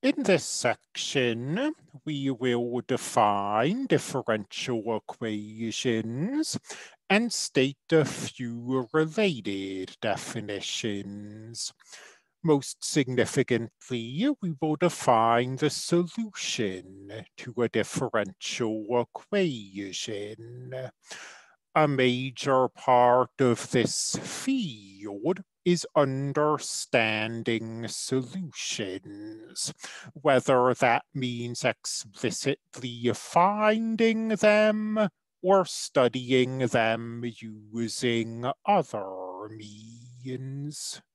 In this section, we will define differential equations and state a few related definitions. Most significantly, we will define the solution to a differential equation. A major part of this field is understanding solutions, whether that means explicitly finding them or studying them using other means.